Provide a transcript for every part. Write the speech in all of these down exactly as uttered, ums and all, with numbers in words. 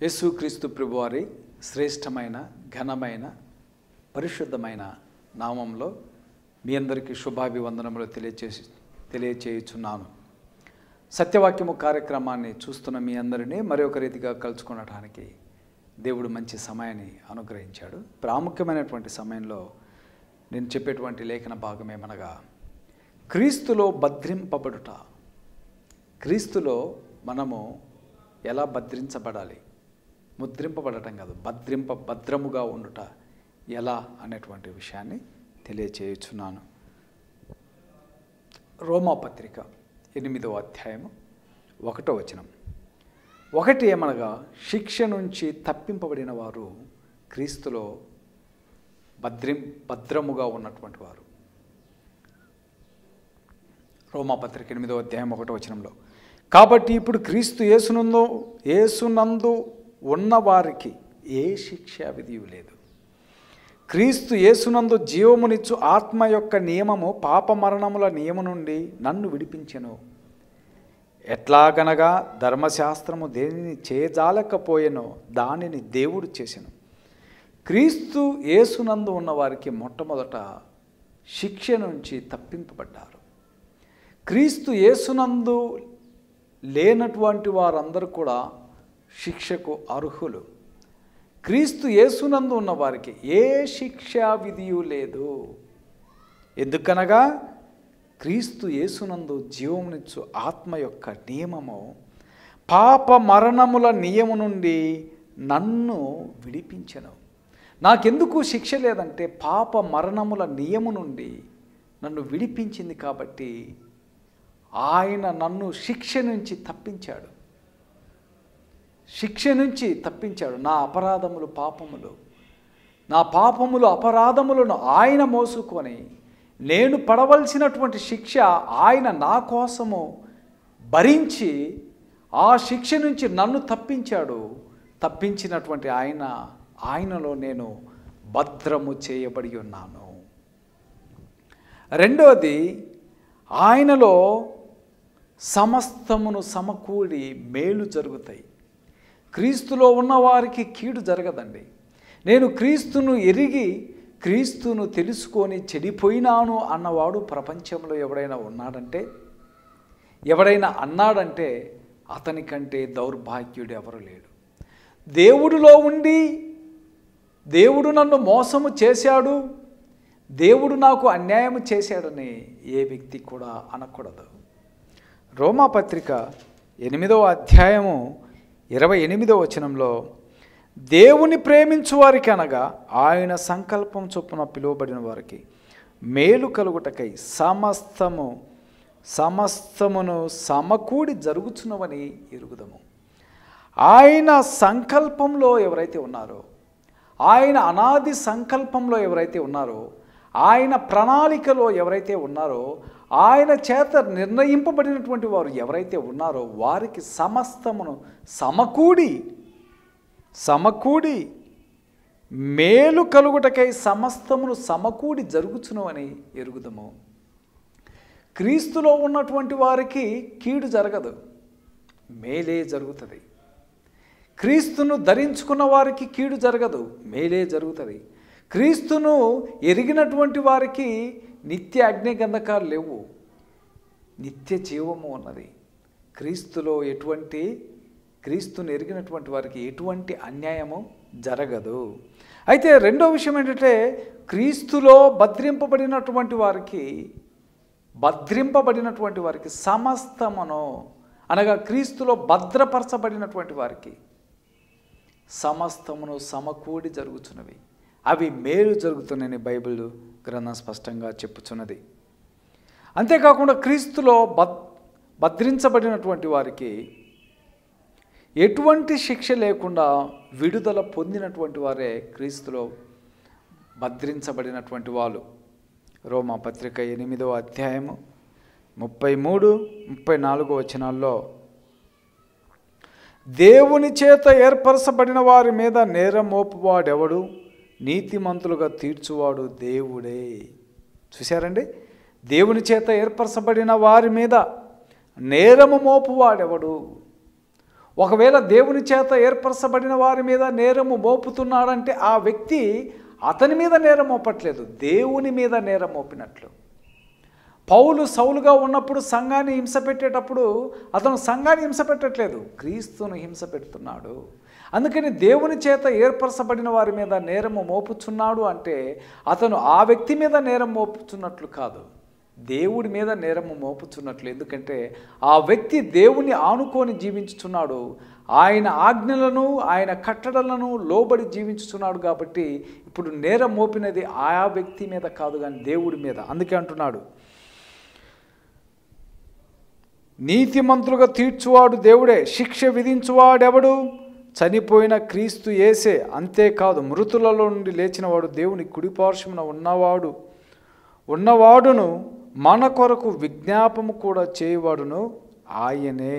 యేసుక్రీస్తు ప్రభువారి శ్రేష్టమైన ఘనమైన పరిశుద్ధమైన నామంలో మీ అందరికీ శుభాభివందనములు తెలియచేసి తెలియచేయుచున్నాను. సత్యవాక్యము కార్యక్రమాన్ని చూస్తున్న మీ అందరినీ మరొక రీతిగా కలుసుకొనడానికి దేవుడు మంచి సమయాన్ని అనుగ్రహించాడు. ప్రాముఖ్యమైనటువంటి సమయంలో నేను చెప్పేటువంటి లేఖన భాగం ఏమనగా, క్రీస్తులో భద్రింపబడుట. క్రీస్తులో మనము ఎలా భద్రించబడాలి, ముద్రింపబడటం కాదు, భద్రింప భద్రముగా ఉండుట ఎలా అనేటువంటి విషయాన్ని తెలియచేయుచున్నాను. రోమాపత్రిక ఎనిమిదవ అధ్యాయము ఒకటో వచనం. ఒకటి ఏమనగా, శిక్ష నుంచి తప్పింపబడిన వారు క్రీస్తులో భద్రిం భద్రముగా ఉన్నటువంటి వారు. రోమాపత్రిక ఎనిమిదవ అధ్యాయం ఒకటో వచనంలో, కాబట్టి ఇప్పుడు క్రీస్తు యేసునందు యేసునందు ఉన్నవారికి ఏ శిక్షా విధియు లేదు. క్రీస్తు యేసునందు జీవమునిచ్చు ఆత్మ యొక్క నియమము పాప మరణముల నియము నుండి నన్ను విడిపించెను. ఎట్లాగనగా ధర్మశాస్త్రము దేనిని చేయజాలకపోయెనో దానిని దేవుడు చేసెను. క్రీస్తు యేసునందు ఉన్నవారికి మొట్టమొదట శిక్ష నుంచి తప్పింపబడ్డారు. క్రీస్తు యేసునందు లేనటువంటి వారందరూ కూడా శిక్షకు అర్హులు. క్రీస్తు యేసునందు ఉన్న వారికి ఏ శిక్షా విధియు లేదు. ఎందుకనగా క్రీస్తు యేసునందు జీవమునిచ్చు ఆత్మ యొక్క నియమము పాప మరణముల నియము నుండి నన్ను విడిపించెను. నాకెందుకు శిక్ష లేదంటే పాప మరణముల నియము నుండి నన్ను విడిపించింది. కాబట్టి ఆయన నన్ను శిక్ష నుంచి తప్పించాడు. శిక్ష నుంచి తప్పించాడు. నా అపరాధములు పాపములు నా పాపములు అపరాధములను ఆయన మోసుకొని నేను పడవలసినటువంటి శిక్ష ఆయన నా కోసము భరించి ఆ శిక్ష నుంచి నన్ను తప్పించాడు. తప్పించినటువంటి ఆయన ఆయనలో నేను భద్రము చేయబడి ఉన్నాను. రెండవది, ఆయనలో సమస్తమును సమకూడి మేలు జరుగుతాయి. క్రీస్తులో ఉన్నవారికి కీడు జరగదండి. నేను క్రీస్తును ఎరిగి క్రీస్తును తెలుసుకొని చెడిపోయినాను అన్నవాడు ప్రపంచంలో ఎవడైనా ఉన్నాడంటే, ఎవడైనా అన్నాడంటే అతనికంటే దౌర్భాగ్యుడు ఎవరు లేడు. దేవుడిలో ఉండి దేవుడు నన్ను మోసము చేశాడు, దేవుడు నాకు అన్యాయం చేశాడని ఏ వ్యక్తి కూడా అనకూడదు. రోమాపత్రిక ఎనిమిదవ అధ్యాయము ఇరవై ఎనిమిదవ వచనంలో, దేవుని ప్రేమించు వారికి అనగా ఆయన సంకల్పం చొప్పున పిలువబడిన వారికి మేలు కలుగుటకై సమస్తము సమస్తమును సమకూడి జరుగుచున్నవని ఎరుగుదము. ఆయన సంకల్పంలో ఎవరైతే ఉన్నారో, ఆయన అనాది సంకల్పంలో ఎవరైతే ఉన్నారో, ఆయన ప్రణాళికలో ఎవరైతే ఉన్నారో, ఆయన చేత నిర్ణయింపబడినటువంటి వారు ఎవరైతే ఉన్నారో వారికి సమస్తమును సమకూడి సమకూడి మేలు కలుగుటకై సమస్తమును సమకూడి జరుగుచున్నవని ఎరుగుదము. క్రీస్తులో ఉన్నటువంటి వారికి కీడు జరగదు, మేలే జరుగుతుంది. క్రీస్తును ధరించుకున్న వారికి కీడు జరగదు, మేలే జరుగుతుంది. క్రీస్తును ఎరిగినటువంటి వారికి నిత్య అగ్నిగంధకాలు లేవు, నిత్య జీవము ఉన్నది. క్రీస్తులో ఎటువంటి క్రీస్తును ఎరిగినటువంటి వారికి ఎటువంటి అన్యాయము జరగదు. అయితే రెండో విషయం ఏంటంటే, క్రీస్తులో భద్రింపబడినటువంటి వారికి భద్రింపబడినటువంటి వారికి సమస్తమును అనగా క్రీస్తులో భద్రపరచబడినటువంటి వారికి సమస్తమును సమకూడి జరుగుతున్నవి, అవి మేలు జరుగుతున్నాయని బైబిల్ గ్రంథం స్పష్టంగా చెప్పుచున్నది. అంతేకాకుండా క్రీస్తులో భద్ భద్రించబడినటువంటి వారికి ఎటువంటి శిక్ష లేకుండా విడుదల పొందినటువంటి వారే క్రీస్తులో భద్రించబడినటువంటి వాళ్ళు. రోమా పత్రిక ఎనిమిదవ అధ్యాయము ముప్పై మూడు ముప్పై నాలుగో వచనాల్లో, దేవుని చేత ఏర్పరచబడిన వారి మీద నేరం మోపువాడెవడు, నీతిమంతులుగా తీర్చువాడు దేవుడే. చూశారండి, దేవుని చేత ఏర్పరచబడిన వారి మీద నేరము మోపువాడెవడు. ఒకవేళ దేవుని చేత ఏర్పరచబడిన వారి మీద నేరము మోపుతున్నాడంటే ఆ వ్యక్తి అతని మీద నేరం మోపట్లేదు, దేవుని మీద నేరం మోపినట్లు. పౌలు సౌలుగా ఉన్నప్పుడు సంఘాన్ని హింస పెట్టేటప్పుడు అతను సంఘాన్ని హింస పెట్టట్లేదు, క్రీస్తును హింస పెడుతున్నాడు. అందుకని దేవుని చేత ఏర్పరచబడిన వారి మీద నేరము మోపుచున్నాడు అంటే అతను ఆ వ్యక్తి మీద నేరం మోపుచున్నట్లు కాదు, దేవుడి మీద నేరము మోపుచున్నట్లు. ఎందుకంటే ఆ వ్యక్తి దేవుని ఆనుకొని జీవించుచున్నాడు, ఆయన ఆజ్ఞలను ఆయన కట్టడలను లోబడి జీవించుచున్నాడు. కాబట్టి ఇప్పుడు నేరం మోపినది ఆ వ్యక్తి మీద కాదు కానీ దేవుడి మీద. అందుకే అంటున్నాడు, నీతిమంతులుగా తీర్చువాడు దేవుడే, శిక్ష విధించువాడెవడు? చనిపోయిన క్రీస్తు యేసే. అంతేకాదు మృతులలో నుండి లేచినవాడు, దేవుని కుడిపార్శ్వమున ఉన్నవాడు ఉన్నవాడును మన కొరకు విజ్ఞాపము కూడా చేయవాడును ఆయనే.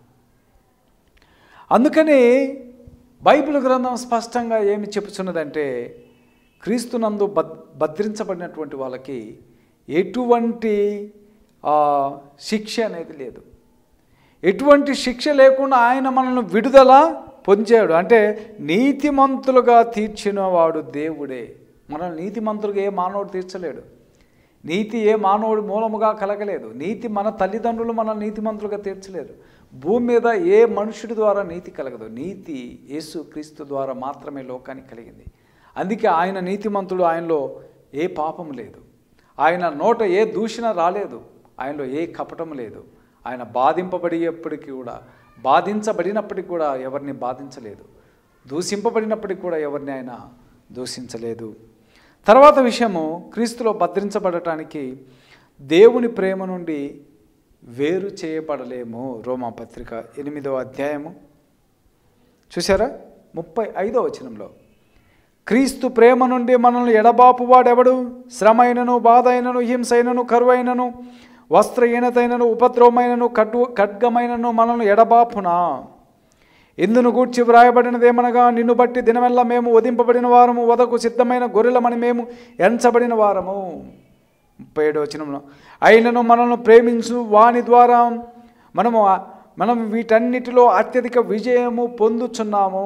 అందుకని బైబిల్ గ్రంథం స్పష్టంగా ఏమి చెప్పుచున్నదంటే క్రీస్తునందు భద్ భద్రించబడినటువంటి వాళ్ళకి ఎటువంటి శిక్ష అనేది లేదు. ఎటువంటి శిక్ష లేకుండా ఆయన మనల్ని విడుదల పొందాడు. అంటే నీతిమంతులుగా తీర్చిన వాడు దేవుడే. మనల్ని నీతిమంతులుగా ఏ మానవుడు తీర్చలేడు, నీతి ఏ మానవుడి మూలముగా కలగలేదు. నీతి మన తల్లిదండ్రులు మనల్ని నీతిమంతులుగా తీర్చలేరు. భూమి మీద ఏ మనుషుడి ద్వారా నీతి కలగదు, నీతి యేసు క్రీస్తు ద్వారా మాత్రమే లోకానికి కలిగింది. అందుకే ఆయన నీతిమంతుడు, ఆయనలో ఏ పాపం లేదు, ఆయన నోట ఏ దూషణ రాలేదు, ఆయనలో ఏ కపటం లేదు. ఆయన బాధింపబడేప్పటికీ కూడా బాధించబడినప్పటికీ కూడా ఎవరిని బాధించలేదు, దూషింపబడినప్పటికీ కూడా ఎవరిని ఆయన దూషించలేదు. తర్వాత విషయము, క్రీస్తులో భద్రించబడటానికి దేవుని ప్రేమ నుండి వేరు చేయబడలేము. రోమాపత్రిక ఎనిమిదవ అధ్యాయము చూసారా, ముప్పై ఐదవ వచనంలో, క్రీస్తు ప్రేమ నుండి మనల్ని ఎడబాపు వాడెవడు? శ్రమ అయినను, బాధ అయినను, హింసైనను, కరువైనను, వస్త్రహీనతైనను, ఉపద్రవమైనను, ఖడ్గు ఖడ్గమైనను మనల్ని ఎడబాపునా? ఇందును గూర్చి వ్రాయబడినదేమనగా, నిన్ను బట్టి దినమెల్లా మేము వధింపబడిన వారము, వదకు సిద్ధమైన గొర్రెలమని మేము ఎంచబడిన వారము. ముప్పై ఏడవ వచనంలో, అయినను మనల్ని ప్రేమించు వాని ద్వారా మనము మనం వీటన్నిటిలో అత్యధిక విజయము పొందుచున్నాము.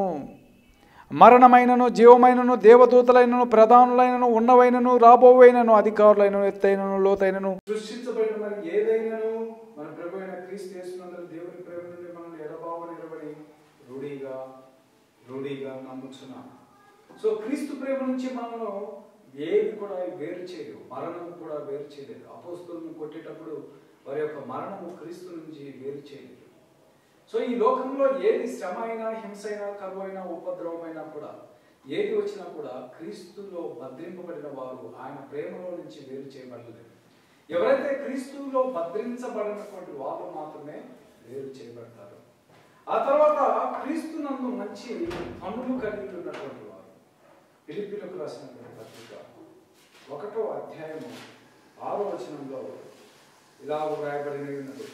మరణమైనను, జీవమైనను, దేవదూతలైనను, ప్రధానులైనను, ఉన్నవైనను, రాబోవైనను, అధికారులైనను, ఎత్తైనను, లోతైనను, సృష్టించబడిన మరి ఏదైనను మన ప్రభు అయిన క్రీస్తు యేసునందు దేవుని ప్రేమ నుండి మనల్ని ఎడబావ నిలబడి రూఢిగా రూఢిగా నమ్ముచున్నాం. సో క్రీస్తు ప్రేమ నుంచి మనము ఏది కూడా వేరు చేయలేదు, మరణం కూడా వేరు చేయలేదు. అపోస్తలులను కొట్టేటప్పుడు వారి యొక్క మరణము క్రీస్తు నుంచి వేరు చేయలేదు. సో ఈ లోకంలో ఏది శ్రమ అయినా, హింస అయినా, కరువు అయినా, ఉపద్రవమైనా కూడా ఏది వచ్చినా కూడా క్రీస్తులో భద్రింపబడిన వారు ఆయన ప్రేమలో నుంచి వేరు చేయబడలేదు. ఎవరైతే క్రీస్తులో భద్రించబడినటువంటి వారు మాత్రమే వేరు చేయబడతారు. ఆ తర్వాత క్రీస్తునందు మంచి పనులు కలిగి ఉన్నటువంటి వారు. ఫిలిప్పీలకు రాసినటువంటి పత్రిక ఒకటో అధ్యాయము ఆరో వచనంలో ఇలా వ్రాయబడిన ఉన్నది.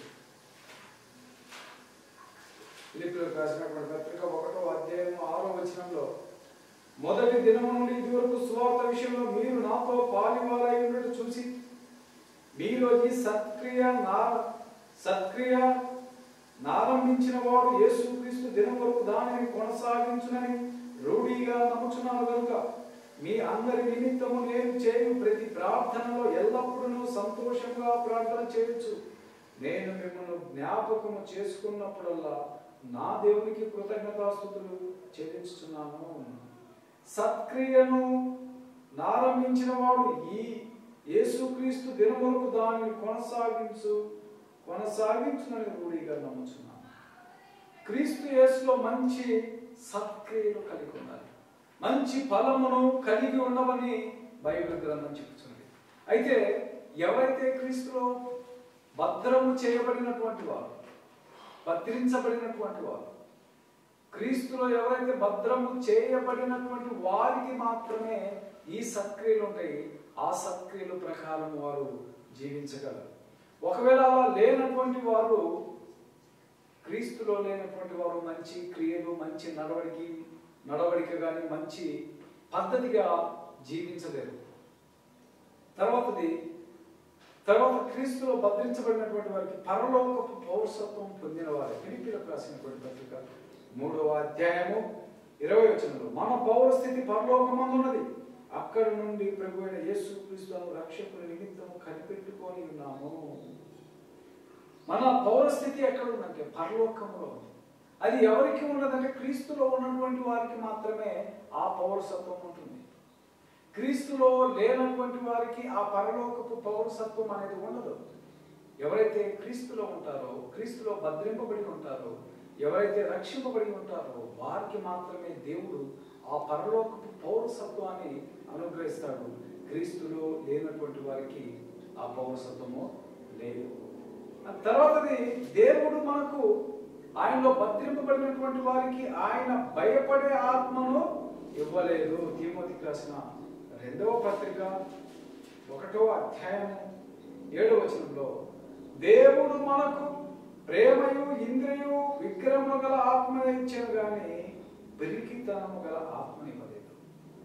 ఫిలిప్పీలకు రాసినటువంటి పత్రిక ఒకటో అధ్యాయము ఆరో వచనంలో, మొదటి దినము నుండి ఇది వరకు సువార్త విషయంలో మీరు నాతో పాలివారై ఉన్నట్టు చూసి మీలో ఈ సత్క్రియ నా సత్క్రియ నారంభించిన వాడు యేసుక్రీస్తు దినం వరకు దానిని కొనసాగించునని రూఢిగా నమ్ముచున్నాను కనుక మీ అందరి నిమిత్తము నేను చేయు ప్రతి ప్రార్థనలో ఎల్లప్పుడూ సంతోషంగా ప్రార్థన చేయొచ్చు. నేను మిమ్మల్ని జ్ఞాపకము చేసుకున్నప్పుడల్లా నా దేవునికి కృతజ్ఞతాస్తుతులు చెల్లించుచున్నాను. సత్క్రియను నారంభించిన వాడు ఈ యేసుక్రీస్తు దినం వరకు దానిని కొనసాగించు కొనసాగించునని రూఢిగా నమ్ముచున్నాను. క్రీస్తు యేసులో మంచి సత్క్రియలు కలిగి ఉండాలి, మంచి ఫలమును కలిగి ఉండవని బైబిల్ గ్రంథం చెబుతుంది. అయితే ఎవరైతే క్రీస్తులో భద్రము చేయబడినటువంటి వారు, భద్రించబడినటువంటి వారు, క్రీస్తులో ఎవరైతే భద్రము చేయబడినటువంటి వారికి మాత్రమే ఈ సత్క్రియలు ఉంటాయి. ఆ సత్క్రియల ప్రకారం వారు జీవించగలరు. ఒకవేళ అలా లేనటువంటి వారు, క్రీస్తులో లేనటువంటి వారు మంచి క్రియలు, మంచి నడవడికి నడవడిక కానీ మంచి పద్ధతిగా జీవించలేరు. తర్వాతది తర్వాత క్రీస్తులో భద్రించబడినటువంటి వారికి పరలోకపు పౌరసత్వం పొందిన వారు. ఫిలిప్పీలకు రాసినటువంటి పత్రిక మూడవ అధ్యాయము ఇరవై వచనంలో మన పౌరస్థితి పరలోకమందున్నది, అక్కడ నుండి ప్రభు అయిన యేసుక్రీస్తును రక్షకుని నిమిత్తము కనిపెట్టుకొని ఉన్నాము. మన పౌరస్థితి ఎక్కడ ఉందంటే పరలోకంలో ఉంది. అది ఎవరికి ఉన్నదంటే క్రీస్తులో ఉన్నటువంటి వారికి మాత్రమే ఆ పౌరసత్వం ఉంటుంది. క్రీస్తులో లేనటువంటి వారికి ఆ పరలోకపు పౌరసత్వం అనేది ఉండదు. ఎవరైతే క్రీస్తులో ఉంటారో, క్రీస్తులో భద్రింపబడి ఉంటారో, ఎవరైతే రక్షింపబడి ఉంటారో వారికి మాత్రమే దేవుడు ఆ పరలోకపు పౌరసత్వాన్ని అనుగ్రహిస్తాడు. క్రీస్తులో లేనటువంటి వారికి ఆ పౌరసత్వము లేదు. తర్వాతది, దేవుడు మనకు ఆయనలో భద్రింపబడినటువంటి వారికి ఆయన భయపడే ఆత్మను ఇవ్వలేదు. తిమోతికి రాసిన రెండవ పత్రిక ఒకటో అధ్యాయం ఏడవ వచనంలో దేవుడు మనకు ప్రేమయు ఇంద్రియు విగ్రహము గల ఆత్మ ఇచ్చాను కానీ పిరికితనము గల ఆత్మని ఇవ్వలేదు.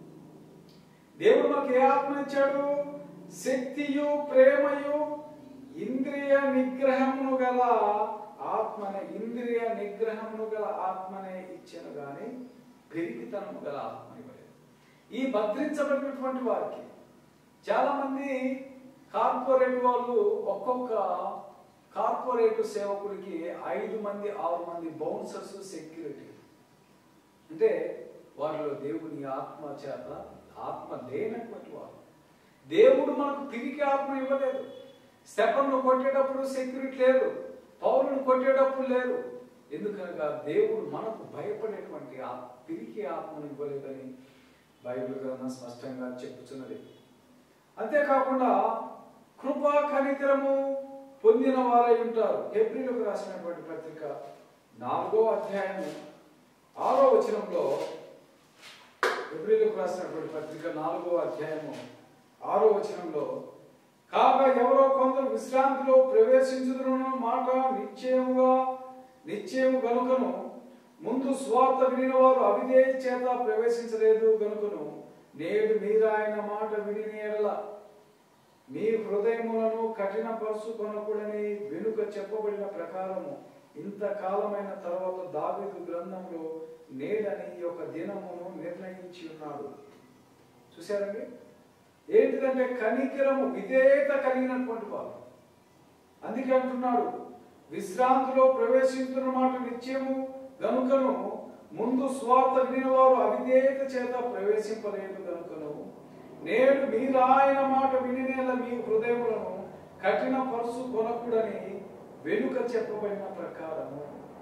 దేవుడు మనకు ఏ ఆత్మ ఇచ్చాడు? శక్తియు ప్రేమయు ఇంద్రియ నిగ్రహమును గల ఆత్మనే ఇంద్రియ నిగ్రహమును గల ఆత్మనే ఇచ్చాను కానీ పిరికితనము గల ఆత్మని ఇవ్వలేదు. ఈ భద్రించబడినటువంటి వారికి చాలా మంది కార్పొరేట్ వాళ్ళు ఒక్కొక్క కార్పొరేట్ సేవకుడికి ఐదు మంది ఆరు మంది బౌన్సర్స్ సెక్యూరిటీ. అంటే వారిలో దేవుని ఆత్మ చేత ఆత్మ లేనటువంటి వారు. దేవుడు మనకు పిరికి ఆత్మ ఇవ్వలేదు. స్టెఫన్ను కొట్టేటప్పుడు సెక్యూరిటీ లేదు, పౌలును కొట్టేటప్పుడు లేదు. ఎందుకనగా దేవుడు మనకు భయపడేటువంటి ఆ పిరికి ఆత్మను ఇవ్వలేదని బైబిల్ గ్రంథం స్పష్టంగా చెప్పుచున్నది. అంతేకాకుండా కృపా కనికరము పొందిన వారై ఉంటారు. హెబ్రీయులకు రాసినటువంటి పత్రిక నాలుగో అధ్యాయం ఆరో వచనంలో హెబ్రీయులకు రాసినటువంటి పత్రిక నాలుగో అధ్యాయము ఆరో వచనంలో కాగా ఎవరో కొందరు విశ్రాంతిలో ప్రవేశించుదురన్న మాట నిశ్చయముగా నిశ్చయము గనుకను ముందు స్వార్థ వినిన వారు అవిధేయ చేత ప్రవేశించలేదు గనుకను నేడు మీరు ఆయన మాట విని ఎడల మీ హృదయములను కఠిన పరుచుకొనకూడని వెనుక చెప్పబడిన ప్రకారము ఇంతకాలమైన తర్వాత దావీదు గ్రంథంలో నేడని ఒక దినమును నిర్ణయించి ఉన్నాడు. చూశారండి? ఏంటిదంటే కనికరము విధేయత కలిగినటువంటి వారు. అందుకే అంటున్నాడు విశ్రాంతిలో ప్రవేశిస్తున్న మాట నిత్యము గనుకను ముందు స్వార్థ వినిన వారు అవిధేయత చేత ప్రవేశింపలేదు గనుకను నేడు మీరు ఆయన మాట వినినేల మీ హృదయములను కఠిన పరుసు కొనకూడని వెనుక చెప్పబడిన ప్రకారము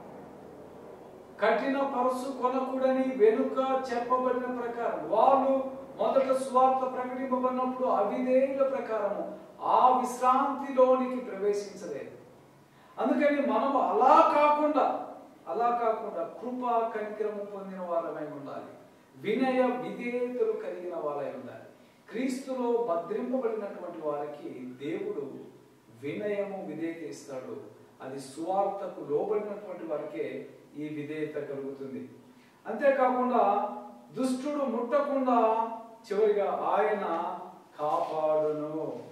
కఠిన పరుసు కొనకూడని వెనుక చెప్పబడిన ప్రకారం వాళ్ళు మొదట స్వార్థ ప్రకటింపబడినప్పుడు అవిధేయుల ప్రకారము ఆ విశ్రాంతిలోనికి ప్రవేశించలేదు. అందుకని మనము అలా కాకుండా అలా కాకుండా కృపా కనికరము పొందిన వారమై ఉండాలి. వినయ విధేయతలు కలిగిన వారై ఉండాలి. క్రీస్తులో భద్రింపబడినటువంటి వారికి దేవుడు వినయము విధేయత ఇస్తాడు. అది సువార్తకు లోబడినటువంటి వారికే ఈ విధేయత కలుగుతుంది. అంతేకాకుండా దుష్టుడు ముట్టకుండా చివరిగా ఆయన కాపాడును.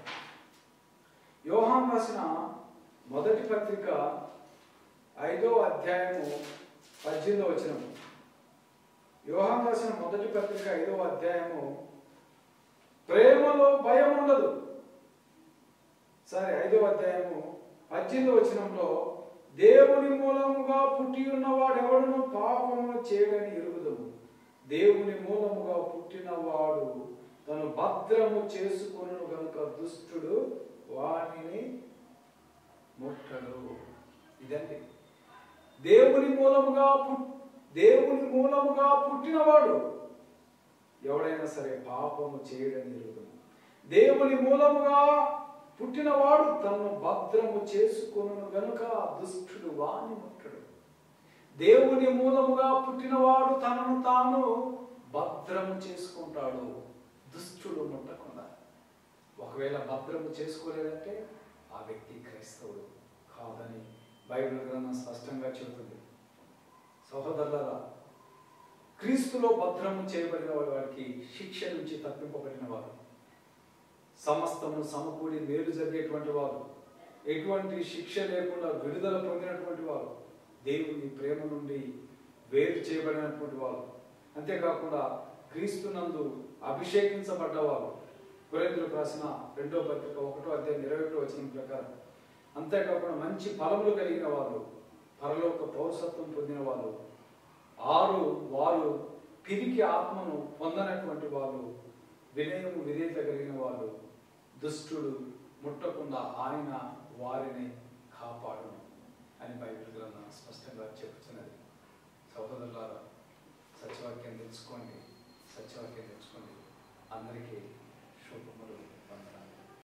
యోహాను రాసిన మొదటి పత్రిక ఐదో అధ్యాయము పద్దెనిమిదో వచనం. యోహాను రాసిన మొదటి పత్రిక ఐదో అధ్యాయము ప్రేమలో భయం ఉండదు. సరే, ఐదో అధ్యాయము పద్దెనిమిదో వచనంలో దేవుని మూలముగా పుట్టి ఉన్నవాడెవడును పాపమును చేయడని ఎరుగుదము. దేవుని మూలముగా పుట్టినవాడు తను భద్రము చేసుకొను గనుక దుష్టుడు వానిని ముట్టడు. ఇదండి దేవుని మూలముగా దేవుని మూలముగా పుట్టినవాడు ఎవడైనా సరే పాపము చేయడని ఎరుగుదము. దేవుని మూలముగా పుట్టినవాడు తను భద్రము చేసుకొను గనుక దుష్టుడు వాని ముట్టడు. దేవుని మూలముగా పుట్టినవాడు తనను తాను భద్రము చేసుకుంటాడు, దుష్టుడు ముట్టకుండా. ఒకవేళ భద్రము చేసుకోలేదంటే ఆ వ్యక్తి క్రైస్తవుడు కాదని బైబిల్ గ్రంథం స్పష్టంగా చెబుతుంది. సహోదరులారా, క్రీస్తులో భద్రము చేయబడిన వారికి శిక్ష నుంచి తప్పింపబడిన వారు, సమస్తము సమకూడి మేలు జరిగేటువంటి వారు, ఎటువంటి శిక్ష లేకుండా విడుదల పొందినటువంటి వారు, దేవుని ప్రేమ నుండి వేరు చేయబడినటువంటి వాళ్ళు, అంతేకాకుండా క్రీస్తునందు అభిషేకించబడ్డవారు. కొరింథీయులకు రాసిన రెండో పత్రిక ఒకటో అధ్యాయం ఇరవై ఒకటో వచనం ప్రకారం. అంతేకాకుండా మంచి ఫలములు కలిగిన వాళ్ళు, పరలోక పౌరసత్వం పొందిన వాళ్ళు. ఆరు, వారు పిరికి ఆత్మను పొందనటువంటి వాళ్ళు, వినయము విధేయత కలిగిన వాళ్ళు. దుష్టుడు ముట్టకుండా ఆయన వారిని కాపాడును అని బైబిల్ గ్రంథం స్పష్టంగా చెప్పుతున్నది. సహోదరులారా, సత్యవాక్యం తెలుసుకోండి, సత్యవాక్యం తెలుసుకోండి. అందరికీ శుభములు.